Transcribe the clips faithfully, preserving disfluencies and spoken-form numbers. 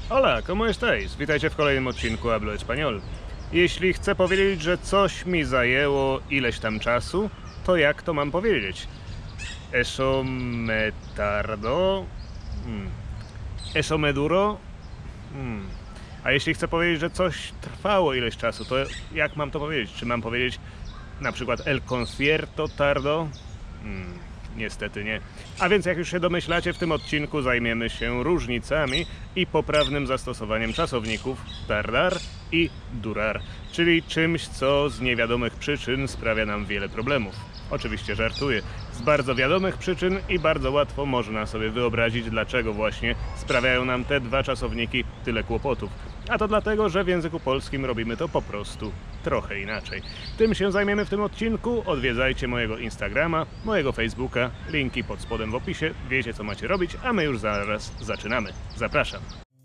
Hola, ¿cómo estáis? Witajcie w kolejnym odcinku Hablo Español. Jeśli chcę powiedzieć, że coś mi zajęło ileś tam czasu, to jak to mam powiedzieć? Eso me tardó. Hmm. Eso me duró. Hmm. A jeśli chcę powiedzieć, że coś trwało ileś czasu, to jak mam to powiedzieć? Czy mam powiedzieć na przykład el concierto tardó? Hmm. Niestety nie. A więc jak już się domyślacie, w tym odcinku zajmiemy się różnicami i poprawnym zastosowaniem czasowników tardar i durar, czyli czymś, co z niewiadomych przyczyn sprawia nam wiele problemów. Oczywiście żartuję. Z bardzo wiadomych przyczyn i bardzo łatwo można sobie wyobrazić, dlaczego właśnie sprawiają nam te dwa czasowniki tyle kłopotów. A to dlatego, że w języku polskim robimy to po prostu trochę inaczej. Tym się zajmiemy w tym odcinku. Odwiedzajcie mojego Instagrama, mojego Facebooka, linki pod spodem w opisie. Wiecie, co macie robić, a my już zaraz zaczynamy. Zapraszam.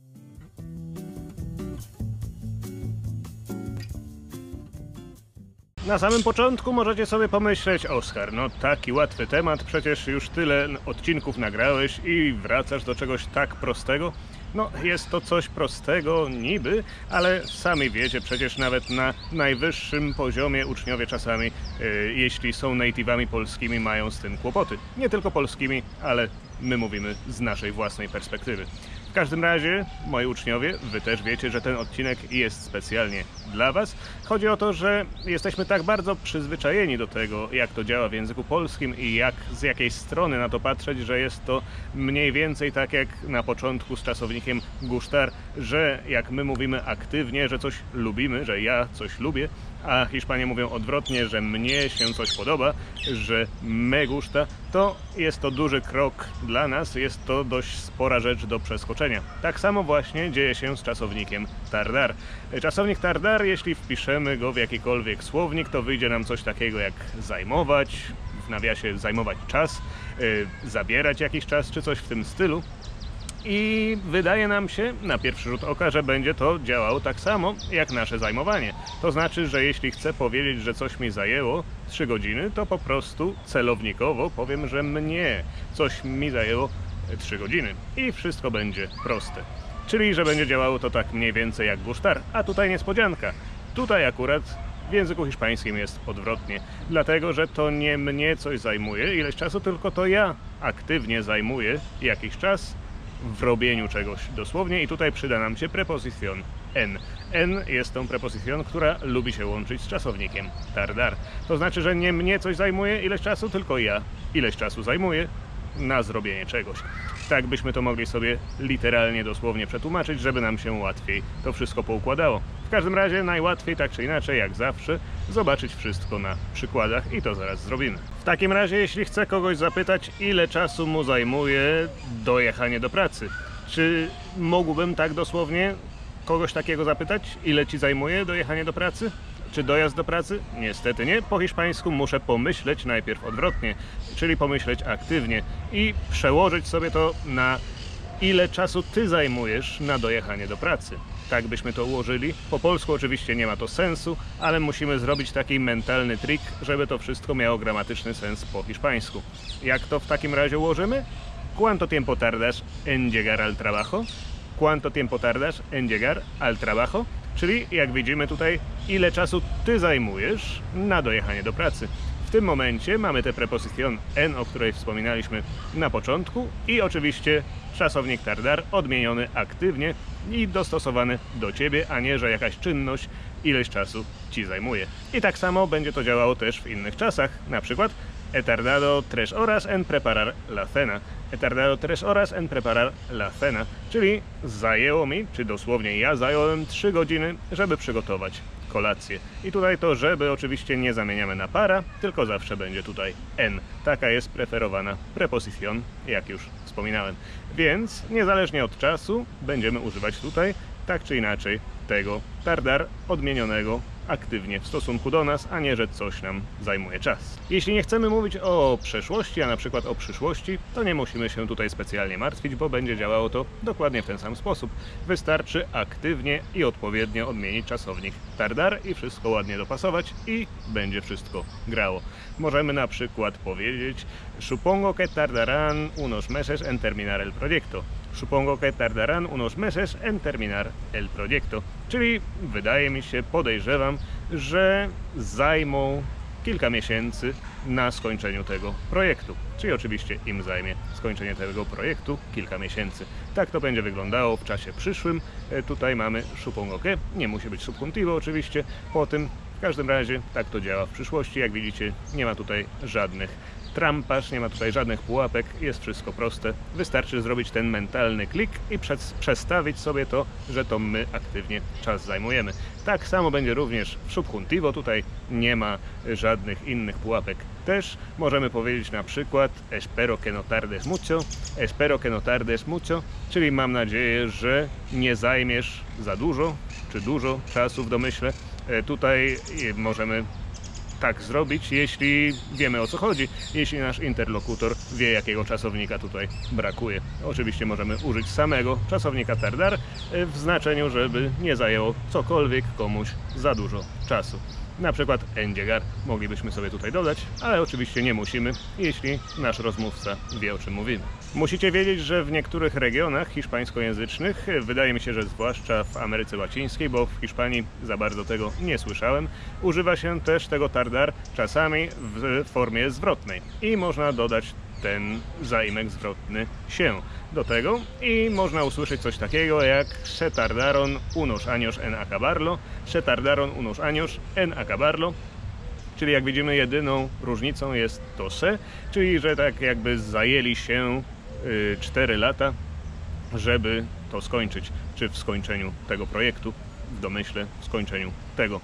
Na samym początku możecie sobie pomyśleć: Oskar, no taki łatwy temat, przecież już tyle odcinków nagrałeś i wracasz do czegoś tak prostego. No, jest to coś prostego niby, ale sami wiecie, przecież nawet na najwyższym poziomie uczniowie czasami, yy, jeśli są native'ami polskimi, mają z tym kłopoty. Nie tylko polskimi, ale my mówimy z naszej własnej perspektywy. W każdym razie, moi uczniowie, wy też wiecie, że ten odcinek jest specjalnie dla was. Chodzi o to, że jesteśmy tak bardzo przyzwyczajeni do tego, jak to działa w języku polskim i jak z jakiej strony na to patrzeć, że jest to mniej więcej tak jak na początku z czasownikiem gustar, że jak my mówimy aktywnie, że coś lubimy, że ja coś lubię, a Hiszpanie mówią odwrotnie, że mnie się coś podoba, że me gusta, to jest to duży krok dla nas, jest to dość spora rzecz do przeskoczenia. Tak samo właśnie dzieje się z czasownikiem tardar. Czasownik tardar, jeśli wpiszemy go w jakikolwiek słownik, to wyjdzie nam coś takiego jak zajmować, w nawiasie zajmować czas, yy, zabierać jakiś czas, czy coś w tym stylu. I wydaje nam się na pierwszy rzut oka, że będzie to działało tak samo jak nasze zajmowanie. To znaczy, że jeśli chcę powiedzieć, że coś mi zajęło trzy godziny, to po prostu celownikowo powiem, że mnie coś mi zajęło trzy godziny. I wszystko będzie proste. Czyli, że będzie działało to tak mniej więcej jak gustar. A tutaj niespodzianka. Tutaj akurat w języku hiszpańskim jest odwrotnie. Dlatego, że to nie mnie coś zajmuje ileś czasu, tylko to ja aktywnie zajmuję jakiś czas w robieniu czegoś dosłownie i tutaj przyda nam się prepozycjon en. En jest tą prepozycjon, która lubi się łączyć z czasownikiem tardar. To znaczy, że nie mnie coś zajmuje ileś czasu, tylko ja ileś czasu zajmuję na zrobienie czegoś. Tak byśmy to mogli sobie literalnie, dosłownie przetłumaczyć, żeby nam się łatwiej to wszystko poukładało. W każdym razie najłatwiej, tak czy inaczej, jak zawsze, zobaczyć wszystko na przykładach i to zaraz zrobimy. W takim razie, jeśli chcę kogoś zapytać, ile czasu mu zajmuje dojechanie do pracy, czy mógłbym tak dosłownie kogoś takiego zapytać, ile ci zajmuje dojechanie do pracy? Czy dojazd do pracy? Niestety nie. Po hiszpańsku muszę pomyśleć najpierw odwrotnie, czyli pomyśleć aktywnie i przełożyć sobie to na ile czasu ty zajmujesz na dojechanie do pracy. Tak byśmy to ułożyli. Po polsku oczywiście nie ma to sensu, ale musimy zrobić taki mentalny trik, żeby to wszystko miało gramatyczny sens po hiszpańsku. Jak to w takim razie ułożymy? ¿Cuánto tiempo tardas en llegar al trabajo? ¿Cuánto tiempo tardas en llegar al trabajo? Czyli, jak widzimy tutaj, ile czasu ty zajmujesz na dojechanie do pracy. W tym momencie mamy tę prepozycjon en, o której wspominaliśmy na początku i oczywiście czasownik tardar odmieniony aktywnie i dostosowany do ciebie, a nie, że jakaś czynność ileś czasu ci zajmuje. I tak samo będzie to działało też w innych czasach, na przykład he tardado tres horas en preparar la cena. He tardado tres horas en preparar la cena. Czyli zajęło mi, czy dosłownie ja zająłem trzy godziny, żeby przygotować kolację. I tutaj to żeby oczywiście nie zamieniamy na para, tylko zawsze będzie tutaj en. Taka jest preferowana prepozycjon, jak już wspominałem. Więc niezależnie od czasu będziemy używać tutaj tak czy inaczej tego tardar odmienionego aktywnie w stosunku do nas, a nie, że coś nam zajmuje czas. Jeśli nie chcemy mówić o przeszłości, a na przykład o przyszłości, to nie musimy się tutaj specjalnie martwić, bo będzie działało to dokładnie w ten sam sposób. Wystarczy aktywnie i odpowiednio odmienić czasownik tardar i wszystko ładnie dopasować i będzie wszystko grało. Możemy na przykład powiedzieć: Supongo que tardarán unos meses en terminar el proyecto. Supongo que tardarán unos meses en terminar el proyecto. Czyli wydaje mi się, podejrzewam, że zajmą kilka miesięcy na skończeniu tego projektu. Czyli oczywiście im zajmie skończenie tego projektu kilka miesięcy. Tak to będzie wyglądało w czasie przyszłym. Tutaj mamy supongo que, nie musi być subjuntivo oczywiście po tym. W każdym razie tak to działa w przyszłości. Jak widzicie, nie ma tutaj żadnych trampaż, nie ma tutaj żadnych pułapek, jest wszystko proste. Wystarczy zrobić ten mentalny klik i przestawić sobie to, że to my aktywnie czas zajmujemy. Tak samo będzie również w subjuntivo, tutaj nie ma żadnych innych pułapek. Też możemy powiedzieć na przykład espero que no tardes mucho, espero que no tardes mucho, czyli mam nadzieję, że nie zajmiesz za dużo, czy dużo czasu w domyśle. Tutaj możemy tak zrobić, jeśli wiemy, o co chodzi, jeśli nasz interlokutor wie, jakiego czasownika tutaj brakuje. Oczywiście możemy użyć samego czasownika tardar w znaczeniu, żeby nie zajęło cokolwiek komuś za dużo czasu. Na przykład en llegar moglibyśmy sobie tutaj dodać, ale oczywiście nie musimy, jeśli nasz rozmówca wie, o czym mówimy. Musicie wiedzieć, że w niektórych regionach hiszpańskojęzycznych, wydaje mi się, że zwłaszcza w Ameryce Łacińskiej, bo w Hiszpanii za bardzo tego nie słyszałem, używa się też tego tardar czasami w formie zwrotnej i można dodać ten zaimek zwrotny się do tego i można usłyszeć coś takiego jak se tardaron unos años en acabarlo, se tardaron unos años en acabarlo, czyli jak widzimy jedyną różnicą jest to se, czyli że tak jakby zajęli się y, cztery lata, żeby to skończyć, czy w skończeniu tego projektu, w domyśle w skończeniu tego.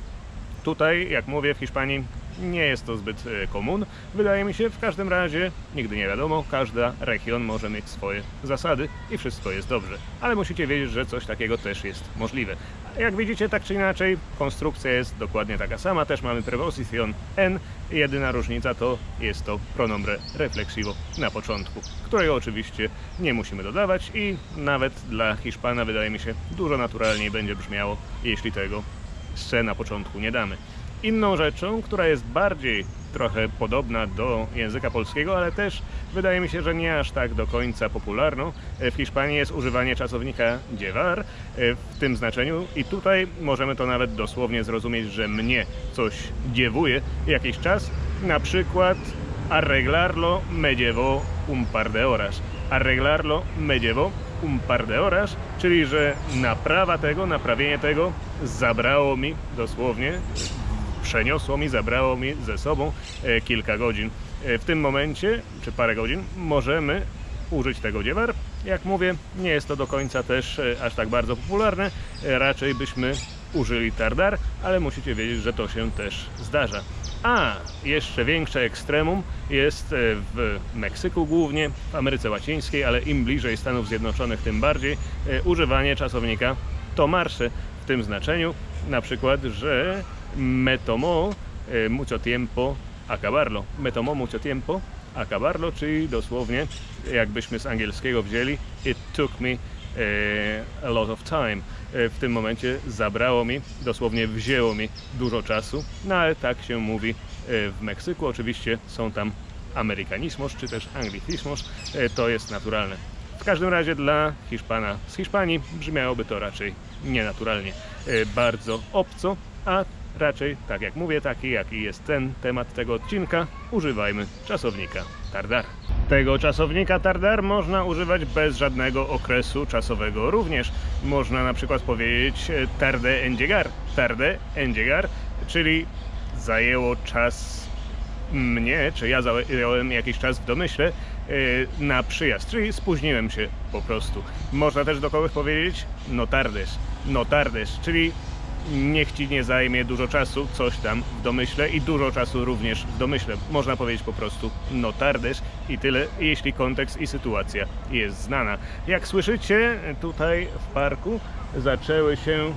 Tutaj, jak mówię, w Hiszpanii nie jest to zbyt komun, wydaje mi się. W każdym razie nigdy nie wiadomo, każda region może mieć swoje zasady i wszystko jest dobrze. Ale musicie wiedzieć, że coś takiego też jest możliwe. Jak widzicie, tak czy inaczej, konstrukcja jest dokładnie taka sama. Też mamy preposición en. Jedyna różnica to jest to pronombre reflexivo na początku, którego oczywiście nie musimy dodawać i nawet dla Hiszpana, wydaje mi się, dużo naturalniej będzie brzmiało, jeśli tego se na początku nie damy. Inną rzeczą, która jest bardziej trochę podobna do języka polskiego, ale też wydaje mi się, że nie aż tak do końca popularną w Hiszpanii, jest używanie czasownika llevar w tym znaczeniu i tutaj możemy to nawet dosłownie zrozumieć, że mnie coś dziewuje jakiś czas, na przykład arreglarlo me llevó un par de horas. Arreglarlo me llevó un par de horas, czyli że naprawa tego, naprawienie tego zabrało mi dosłownie, przeniosło mi, zabrało mi ze sobą e, kilka godzin. E, w tym momencie, czy parę godzin, możemy użyć tego llevar. Jak mówię, nie jest to do końca też e, aż tak bardzo popularne, e, raczej byśmy użyli tardar, ale musicie wiedzieć, że to się też zdarza. A jeszcze większe ekstremum jest w Meksyku głównie, w Ameryce Łacińskiej, ale im bliżej Stanów Zjednoczonych, tym bardziej e, używanie czasownika tomarse w tym znaczeniu, na przykład, że me tomó eh, mucho tiempo acabarlo. Me tomó mucho tiempo acabarlo, czyli dosłownie, jakbyśmy z angielskiego wzięli, it took me eh, a lot of time. Eh, w tym momencie zabrało mi, dosłownie wzięło mi dużo czasu, no ale tak się mówi eh, w Meksyku. Oczywiście są tam amerykanizmos, czy też anglicizmos, eh, to jest naturalne. W każdym razie dla Hiszpana z Hiszpanii brzmiałoby to raczej nienaturalnie, eh, bardzo obco, a raczej, tak jak mówię, taki jaki jest ten temat tego odcinka, używajmy czasownika tardar. Tego czasownika tardar można używać bez żadnego okresu czasowego również. Można na przykład powiedzieć tardé en llegar, tardé en llegar, czyli zajęło czas mnie, czy ja zająłem jakiś czas w domyśle na przyjazd, czyli spóźniłem się po prostu. Można też do kogoś powiedzieć no tardes, no tardes, czyli niech ci nie zajmie dużo czasu, coś tam w domyśle i dużo czasu również w domyśle. Można powiedzieć po prostu no tardes i tyle, jeśli kontekst i sytuacja jest znana. Jak słyszycie, tutaj w parku zaczęły się e,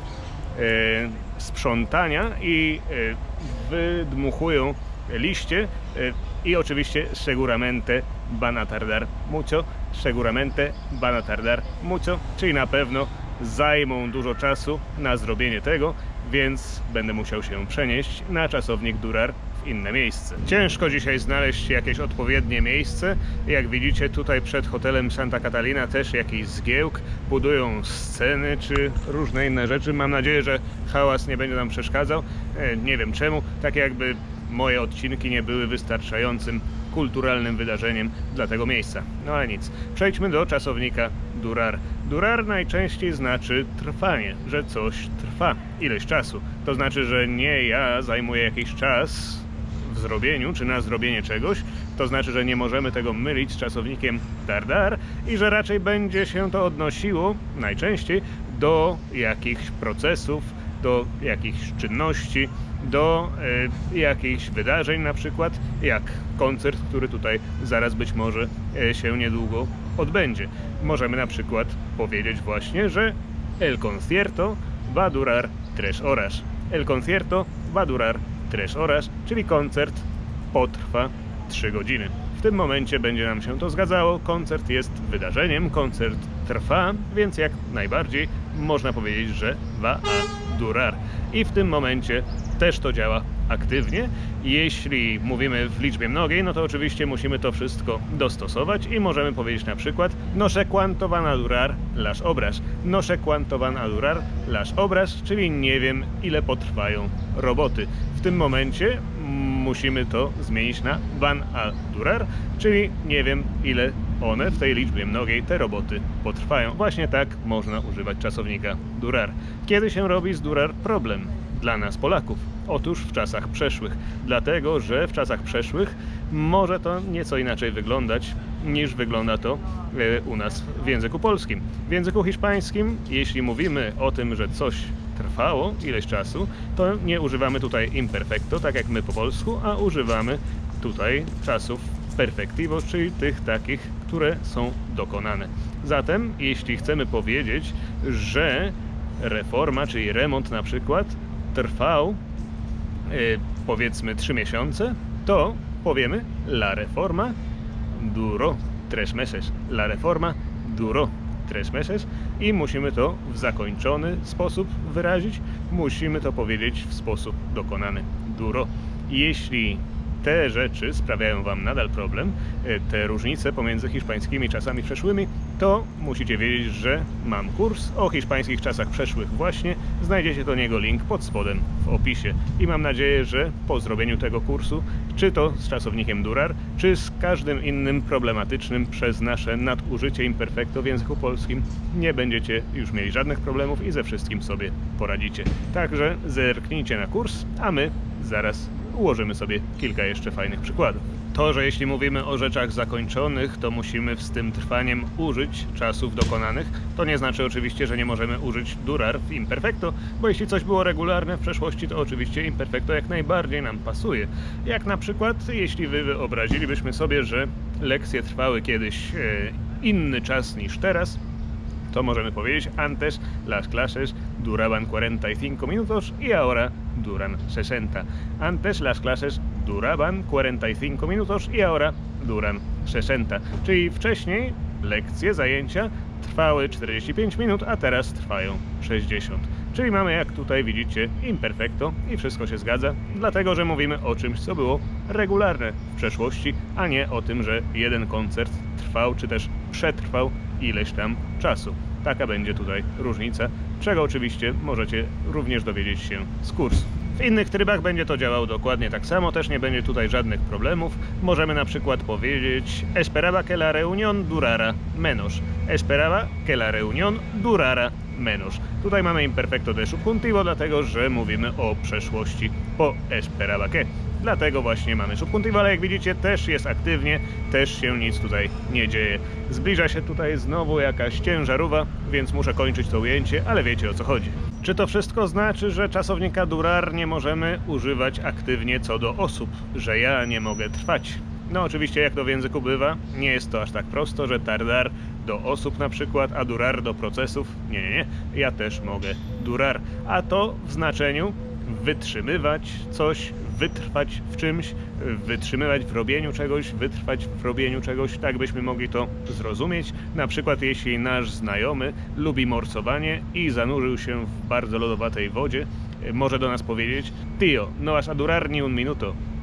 sprzątania i e, wydmuchują liście e, i oczywiście seguramente van a tardar mucho, seguramente van a tardar mucho, czyli na pewno zajmą dużo czasu na zrobienie tego, więc będę musiał się przenieść na czasownik durar w inne miejsce. Ciężko dzisiaj znaleźć jakieś odpowiednie miejsce. Jak widzicie, tutaj przed hotelem Santa Catalina też jakiś zgiełk, budują sceny czy różne inne rzeczy. Mam nadzieję, że hałas nie będzie nam przeszkadzał. Nie wiem czemu, tak jakby moje odcinki nie były wystarczającym kulturalnym wydarzeniem dla tego miejsca. No ale nic. Przejdźmy do czasownika durar. Durar najczęściej znaczy trwanie, że coś trwa ileś czasu. To znaczy, że nie ja zajmuję jakiś czas w zrobieniu, czy na zrobienie czegoś. To znaczy, że nie możemy tego mylić z czasownikiem tardar i że raczej będzie się to odnosiło najczęściej do jakichś procesów, do jakichś czynności, do y, jakichś wydarzeń, na przykład jak koncert, który tutaj zaraz być może y, się niedługo odbędzie. Możemy na przykład powiedzieć właśnie, że el concierto va a durar tres horas. El concierto va a durar tres horas, czyli koncert potrwa trzy godziny. W tym momencie będzie nam się to zgadzało. Koncert jest wydarzeniem, koncert trwa, więc jak najbardziej można powiedzieć, że va a durar. I w tym momencie też to działa aktywnie. Jeśli mówimy w liczbie mnogiej, no to oczywiście musimy to wszystko dostosować i możemy powiedzieć na przykład no sé cuánto van a durar las obras. No sé cuánto van a durar las obras, czyli nie wiem, ile potrwają roboty. W tym momencie musimy to zmienić na van a durar, czyli nie wiem, ile one w tej liczbie mnogiej, te roboty potrwają. Właśnie tak można używać czasownika durar. Kiedy się robi z durar problem dla nas Polaków? Otóż w czasach przeszłych, dlatego że w czasach przeszłych może to nieco inaczej wyglądać niż wygląda to u nas w języku polskim. W języku hiszpańskim, jeśli mówimy o tym, że coś trwało ileś czasu, to nie używamy tutaj imperfecto, tak jak my po polsku, a używamy tutaj czasów perfectivos, czyli tych takich, które są dokonane. Zatem, jeśli chcemy powiedzieć, że reforma, czyli remont na przykład, trwał yy, powiedzmy trzy miesiące, to powiemy la reforma duró tres meses. La reforma duró tres meses i musimy to w zakończony sposób wyrazić. Musimy to powiedzieć w sposób dokonany. Duró. Jeśli te rzeczy sprawiają Wam nadal problem, te różnice pomiędzy hiszpańskimi czasami przeszłymi, to musicie wiedzieć, że mam kurs o hiszpańskich czasach przeszłych właśnie. Znajdziecie do niego link pod spodem w opisie. I mam nadzieję, że po zrobieniu tego kursu, czy to z czasownikiem durar, czy z każdym innym problematycznym przez nasze nadużycie imperfecto w języku polskim, nie będziecie już mieli żadnych problemów i ze wszystkim sobie poradzicie. Także zerknijcie na kurs, a my zaraz ułożymy sobie kilka jeszcze fajnych przykładów. To, że jeśli mówimy o rzeczach zakończonych, to musimy z tym trwaniem użyć czasów dokonanych, to nie znaczy oczywiście, że nie możemy użyć durar w imperfecto, bo jeśli coś było regularne w przeszłości, to oczywiście imperfecto jak najbardziej nam pasuje. Jak na przykład, jeśli wy wyobrazilibyśmy sobie, że lekcje trwały kiedyś e, inny czas niż teraz, to możemy powiedzieć antes las clases duraban cuarenta y cinco minutos y ahora duran sesenta. Antes las clases duraban cuarenta y cinco minutos y ahora duran sesenta. Czyli wcześniej lekcje, zajęcia trwały czterdzieści pięć minut, a teraz trwają sześćdziesiąt. Czyli mamy, jak tutaj widzicie, imperfecto i wszystko się zgadza, dlatego że mówimy o czymś, co było regularne w przeszłości, a nie o tym, że jeden koncert trwał, czy też przetrwał ileś tam czasu. Taka będzie tutaj różnica, czego oczywiście możecie również dowiedzieć się z kursu. W innych trybach będzie to działało dokładnie tak samo, też nie będzie tutaj żadnych problemów. Możemy na przykład powiedzieć esperaba que la reunión durara menos. Esperaba que la reunión durara menos. Tutaj mamy imperfecto de subjuntivo, dlatego że mówimy o przeszłości po esperaba que. Dlatego właśnie mamy subjuntivo, ale jak widzicie też jest aktywnie, też się nic tutaj nie dzieje. Zbliża się tutaj znowu jakaś ciężarówka, więc muszę kończyć to ujęcie, ale wiecie, o co chodzi. Czy to wszystko znaczy, że czasownika durar nie możemy używać aktywnie co do osób, że ja nie mogę trwać? No oczywiście, jak to w języku bywa, nie jest to aż tak prosto, że tardar do osób na przykład, a durar do procesów. Nie, nie, nie. Ja też mogę durar. A to w znaczeniu wytrzymywać coś, wytrwać w czymś, wytrzymywać w robieniu czegoś, wytrwać w robieniu czegoś, tak byśmy mogli to zrozumieć. Na przykład jeśli nasz znajomy lubi morsowanie i zanurzył się w bardzo lodowatej wodzie, może do nas powiedzieć: Tio, no vas a durar ni un minuto.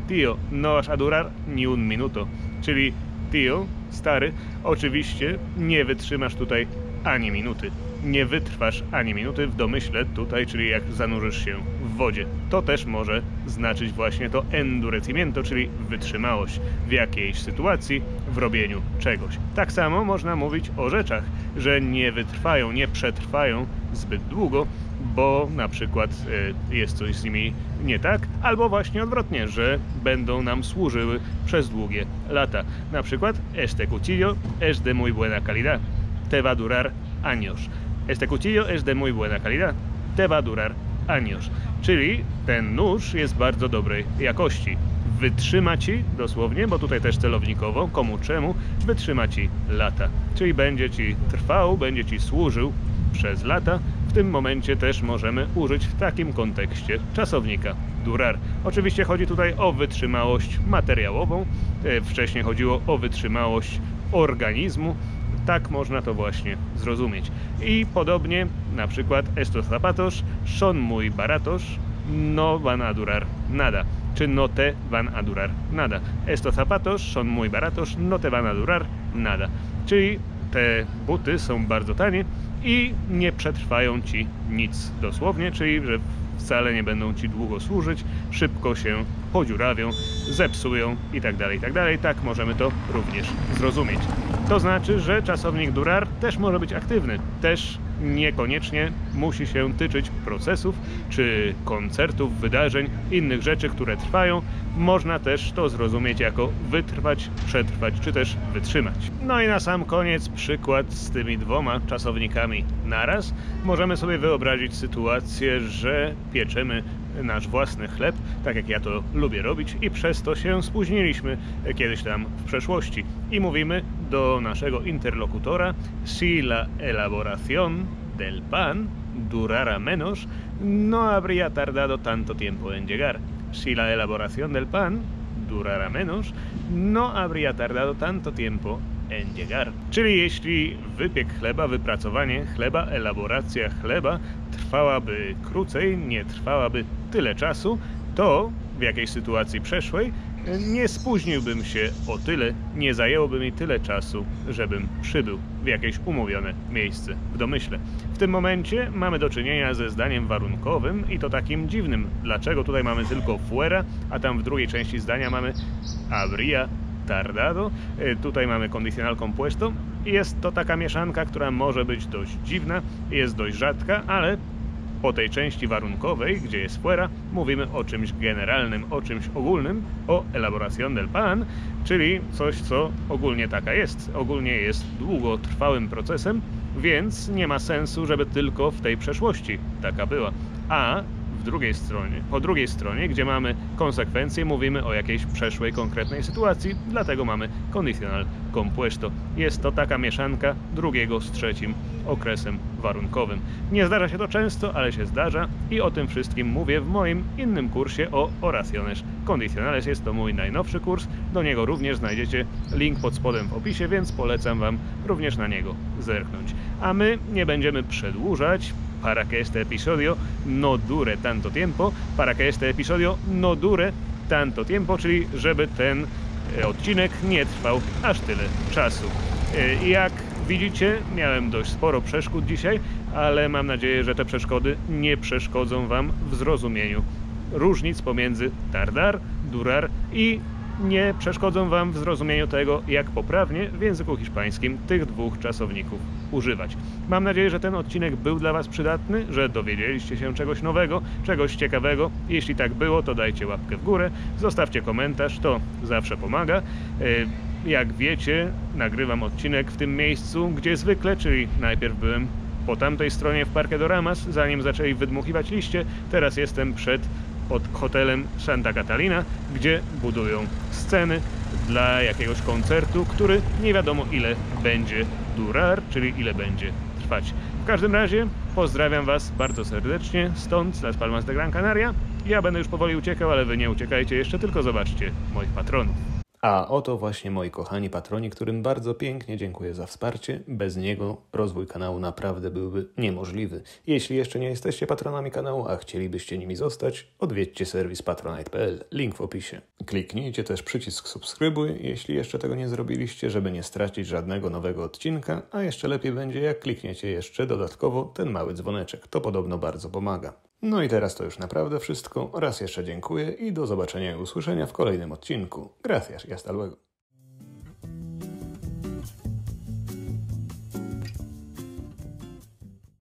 Tio, no vas a durar ni un minuto. Czyli tio, stary, oczywiście nie wytrzymasz tutaj ani minuty. Nie wytrwasz ani minuty w domyśle tutaj, czyli jak zanurzysz się w wodzie. To też może znaczyć właśnie to endurecimiento, czyli wytrzymałość w jakiejś sytuacji, w robieniu czegoś. Tak samo można mówić o rzeczach, że nie wytrwają, nie przetrwają zbyt długo, bo na przykład y, jest coś z nimi nie tak, albo właśnie odwrotnie, że będą nam służyły przez długie lata. Na przykład este cuchillo es de muy buena calidad, te va a durar años. Este cuchillo es de muy buena calidad, te va a durar años. Czyli ten nóż jest bardzo dobrej jakości. Wytrzyma ci, dosłownie, bo tutaj też celownikowo, komu czemu, wytrzyma ci lata. Czyli będzie ci trwał, będzie ci służył przez lata. W tym momencie też możemy użyć w takim kontekście czasownika durar. Oczywiście chodzi tutaj o wytrzymałość materiałową. Wcześniej chodziło o wytrzymałość organizmu. Tak można to właśnie zrozumieć. I podobnie, na przykład estos zapatos son muy baratos, no van a durar nada. Czy no te van a durar nada. Estos zapatos son muy baratos, no te van a durar nada. Czyli te buty są bardzo tanie i nie przetrwają ci nic dosłownie, czyli że wcale nie będą ci długo służyć, szybko się podziurawią, zepsują itd., itd. Tak możemy to również zrozumieć. To znaczy, że czasownik durar też może być aktywny, też niekoniecznie musi się tyczyć procesów, czy koncertów, wydarzeń, innych rzeczy, które trwają. Można też to zrozumieć jako wytrwać, przetrwać, czy też wytrzymać. No i na sam koniec przykład z tymi dwoma czasownikami naraz. Możemy sobie wyobrazić sytuację, że pieczemy nasz własny chleb, tak jak ja to lubię robić, i przez to się spóźniliśmy kiedyś tam w przeszłości. I mówimy do naszego interlokutora: si la elaboración del pan durara menos, no habría tardado tanto tiempo en llegar. Si la elaboración del pan durara menos, no habría tardado tanto tiempo en llegar. Czyli jeśli wypiek chleba, wypracowanie chleba, elaboracja chleba trwałaby krócej, nie trwałaby tyle czasu, to w jakiejś sytuacji przeszłej nie spóźniłbym się o tyle, nie zajęłoby mi tyle czasu, żebym przybył w jakieś umówione miejsce w domyśle. W tym momencie mamy do czynienia ze zdaniem warunkowym i to takim dziwnym. Dlaczego tutaj mamy tylko fuera, a tam w drugiej części zdania mamy habría tardado. Tutaj mamy condicional compuesto. Jest to taka mieszanka, która może być dość dziwna, jest dość rzadka, ale po tej części warunkowej, gdzie jest fuera, mówimy o czymś generalnym, o czymś ogólnym, o elaboración del pan, czyli coś, co ogólnie taka jest. Ogólnie jest długotrwałym procesem, więc nie ma sensu, żeby tylko w tej przeszłości taka była. A w drugiej stronie, po drugiej stronie, gdzie mamy konsekwencje, mówimy o jakiejś przeszłej, konkretnej sytuacji, dlatego mamy condicional compuesto. Jest to taka mieszanka drugiego z trzecim okresem warunkowym. Nie zdarza się to często, ale się zdarza i o tym wszystkim mówię w moim innym kursie o oraciones condicionales. Jest to mój najnowszy kurs, do niego również znajdziecie link pod spodem w opisie, więc polecam wam również na niego zerknąć. A my nie będziemy przedłużać, para que este episodio no dure tanto tiempo, para que este episodio no dure tanto tiempo, czyli żeby ten odcinek nie trwał aż tyle czasu. Jak widzicie, miałem dość sporo przeszkód dzisiaj, ale mam nadzieję, że te przeszkody nie przeszkodzą wam w zrozumieniu różnic pomiędzy tardar, durar i nie przeszkodzą wam w zrozumieniu tego, jak poprawnie w języku hiszpańskim tych dwóch czasowników używać. Mam nadzieję, że ten odcinek był dla was przydatny, że dowiedzieliście się czegoś nowego, czegoś ciekawego. Jeśli tak było, to dajcie łapkę w górę, zostawcie komentarz, to zawsze pomaga. Jak wiecie, nagrywam odcinek w tym miejscu, gdzie zwykle, czyli najpierw byłem po tamtej stronie w Parque Doramas, zanim zaczęli wydmuchiwać liście. Teraz jestem przed pod hotelem Santa Catalina, gdzie budują sceny dla jakiegoś koncertu, który nie wiadomo ile będzie durar, czyli ile będzie trwać. W każdym razie pozdrawiam was bardzo serdecznie stąd, z Las Palmas de Gran Canaria. Ja będę już powoli uciekał, ale wy nie uciekajcie jeszcze, tylko zobaczcie moich patronów. A oto właśnie moi kochani patroni, którym bardzo pięknie dziękuję za wsparcie. Bez niego rozwój kanału naprawdę byłby niemożliwy. Jeśli jeszcze nie jesteście patronami kanału, a chcielibyście nimi zostać, odwiedźcie serwis patronite kropka p l, link w opisie. Kliknijcie też przycisk subskrybuj, jeśli jeszcze tego nie zrobiliście, żeby nie stracić żadnego nowego odcinka, a jeszcze lepiej będzie, jak klikniecie jeszcze dodatkowo ten mały dzwoneczek. To podobno bardzo pomaga. No i teraz to już naprawdę wszystko. Raz jeszcze dziękuję i do zobaczenia i usłyszenia w kolejnym odcinku. Gracias y hasta luego.